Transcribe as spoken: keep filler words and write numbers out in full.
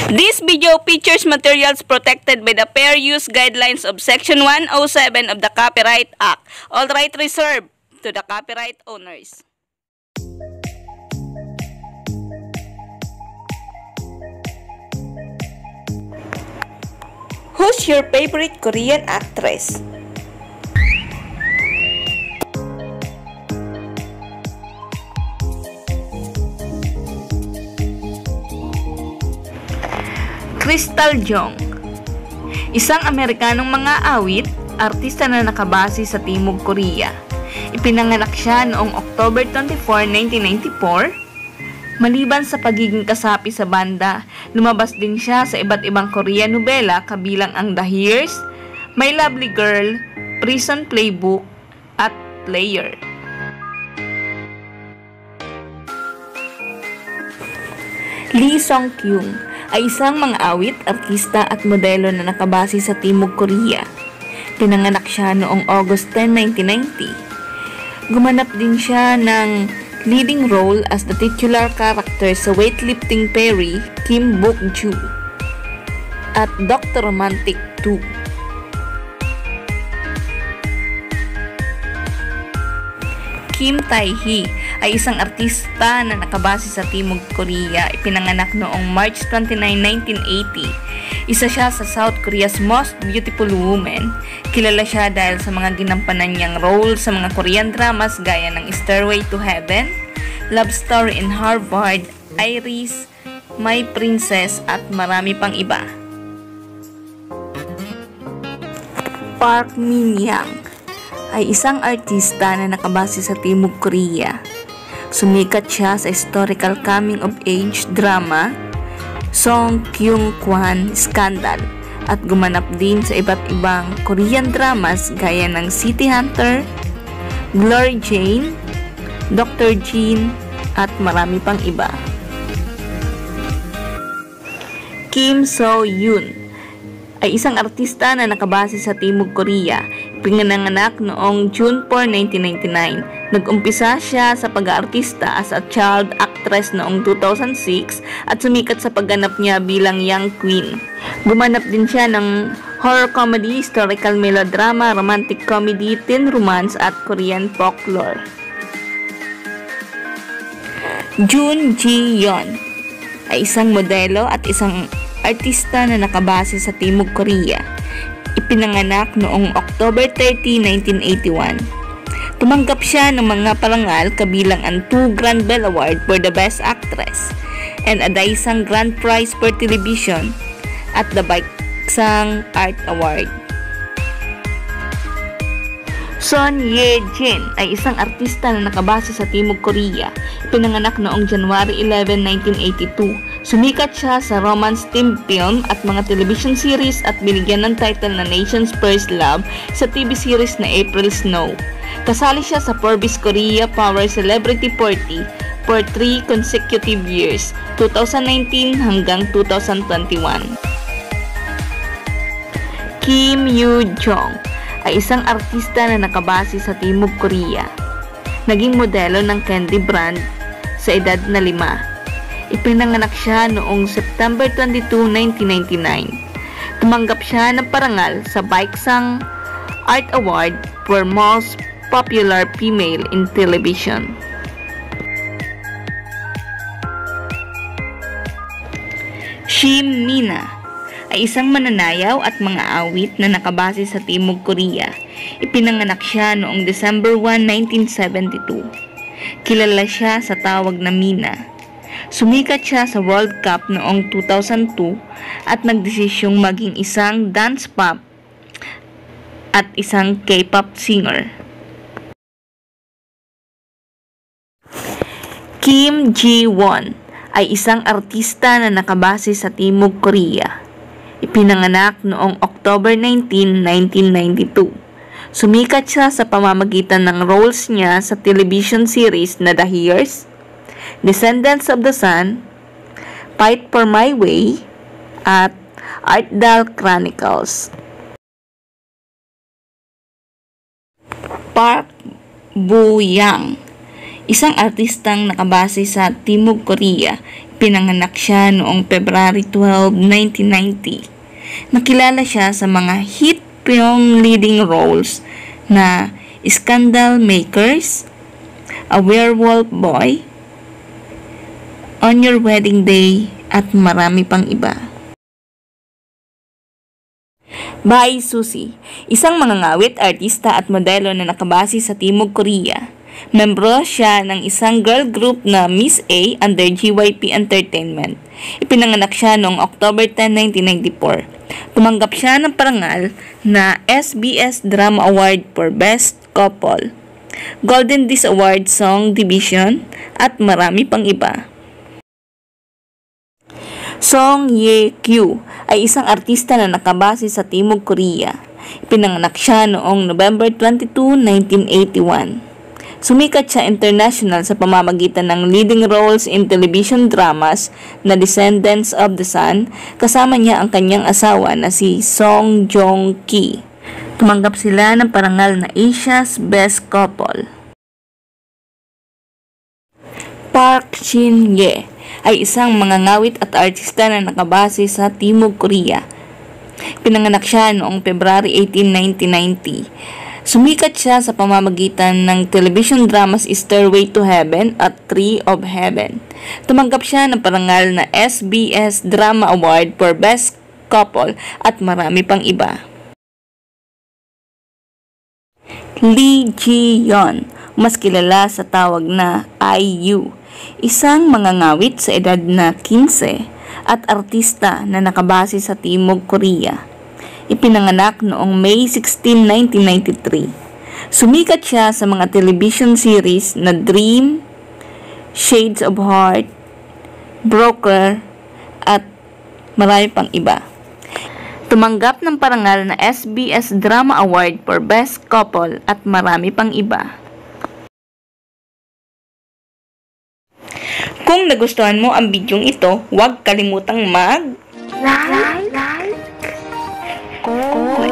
This video features materials protected by the Fair Use Guidelines of Section one oh seven of the Copyright Act. All right reserved to the copyright owners. Who's your favorite Korean actress? Crystal Jong, isang Amerikanong mga awit, artista na nakabase sa Timog Korea. Ipinanganak siya noong October twenty-fourth, nineteen ninety-four. Maliban sa pagiging kasapi sa banda, lumabas din siya sa iba't ibang Korean nobela kabilang ang The Hears, My Lovely Girl, Prison Playbook, at Player. Lee Song-kyung ay isang mga awit, artista at modelo na nakabase sa Timog Korea. Pinanganak siya noong August tenth, nineteen ninety. Gumanap din siya ng leading role as the titular character sa weightlifting fairy Kim Bok-joo at Doctor Romantic two. Kim Tae-hee ay isang artista na nakabase sa Timog Korea. Ipinanganak noong March twenty-ninth, nineteen eighty. Isa siya sa South Korea's most beautiful women. Kilala siya dahil sa mga ginampanan niyang role sa mga Korean dramas gaya ng Stairway to Heaven, Love Story in Harvard, Iris, My Princess at marami pang iba. Park Min-young ay isang artista na nakabase sa Timog Korea. Sumikat siya sa historical coming-of-age drama Song Kyung-kwan Scandal at gumanap din sa iba't ibang Korean dramas gaya ng City Hunter, Glory Jane, Doctor Jean at marami pang iba. Kim So-yoon ay isang artista na nakabase sa Timog Korea. Pinanganak noong June fourth, nineteen ninety-nine. Nag-umpisa siya sa pag-aartista as a child actress noong two thousand six at sumikat sa pagganap niya bilang young queen. Gumanap din siya ng horror comedy, historical melodrama, romantic comedy, teen romance at Korean folklore. Jun Ji-yeon ay isang modelo at isang artista na nakabase sa Timog Korea. Ipinanganak noong October thirtieth, nineteen eighty-one. Tumanggap siya ng mga parangal kabilang ang two Grand Bell Award for the Best Actress and a Daesang Grand Prize for Television at the Baeksang Art Award. Son Ye-jin ay isang artista na nakabase sa Timog Korea. Pinanganak noong January eleventh, nineteen eighty-two. Sumikat siya sa romance theme film at mga television series at binigyan ng title na Nation's First Love sa T V series na April Snow. Kasali siya sa Forbes Korea Power Celebrity forty for three consecutive years, two thousand nineteen hanggang two thousand twenty-one. Kim Yoo-jong ay isang artista na nakabase sa Timog Korea. Naging modelo ng candy brand sa edad na lima. Ipinanganak siya noong September twenty-second, nineteen ninety-nine. Tumanggap siya ng parangal sa Baeksang Art Award for Most Popular Female in Television. Shim Mina ay isang mananayaw at mga awit na nakabase sa Timog Korea. Ipinanganak siya noong December first, nineteen seventy-two. Kilala siya sa tawag na Mina. Sumikat siya sa World Cup noong two thousand two at nagdesisyong maging isang dance pop at isang K-pop singer. Kim Ji-won ay isang artista na nakabase sa Timog Korea. Ipinanganak noong October nineteenth, nineteen ninety-two. Sumikat siya sa pamamagitan ng roles niya sa television series na The Hears, Descendants of the Sun, Fight for My Way, at Artdal Chronicles. Park Bo-young, isang artistang nakabase sa Timog Korea. Ipinanganak siya noong February twelve, nineteen ninety. Nakilala siya sa mga hit film leading roles na Scandal Makers, A Werewolf Boy, On Your Wedding Day, at marami pang iba. Bae Suzy, isang mangangawit, artista at modelo na nakabase sa Timog Korea. Membro siya ng isang girl group na Miss A under G Y P Entertainment. Ipinanganak siya noong October tenth, nineteen ninety-four. Tumanggap siya ng parangal na S B S Drama Award for Best Couple, Golden Disc Award Song Division, at marami pang iba. Song Ye-kyu ay isang artista na nakabase sa Timog Korea. Ipinanganak siya noong November twenty-second, nineteen eighty-one. Sumikat siya international sa pamamagitan ng leading roles in television dramas na Descendants of the Sun, kasama niya ang kanyang asawa na si Song Joong-ki. Tumanggap sila ng parangal na Asia's Best Couple. Park Shin-ye ay isang mangangawit at artista na nakabase sa Timog Korea. Pinanganak siya noong February eighteenth, nineteen ninety. Sumikat siya sa pamamagitan ng television dramas Stairway to Heaven at Tree of Heaven. Tumanggap siya ng parangal na S B S Drama Award for Best Couple at marami pang iba. Lee Ji-yeon, mas kilala sa tawag na I U, isang mangangawit sa edad na fifteen at artista na nakabase sa Timog Korea. Ipinanganak noong May sixteenth, nineteen ninety-three. Sumikat siya sa mga television series na Dream, Shades of Heart, Broker, at marami pang iba. Tumanggap ng parangal na S B S Drama Award for Best Couple at marami pang iba. Kung nagustuhan mo ang bidyong ito, huwag kalimutang mag like, like, like,